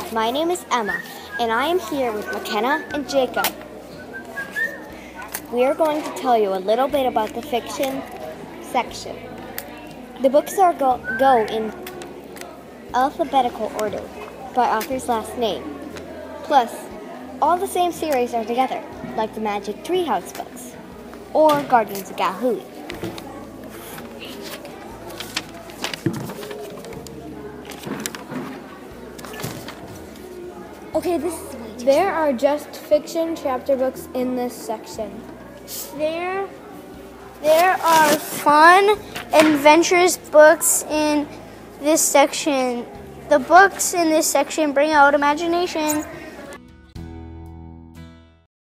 My name is Emma, and I am here with McKenna and Jacob. We are going to tell you a little bit about the fiction section. The books are go in alphabetical order by author's last name. Plus, all the same series are together, like the Magic Treehouse books or Guardians of Galahoot. Okay, There are just fiction chapter books in this section. There are fun, adventurous books in this section. The books in this section bring out imagination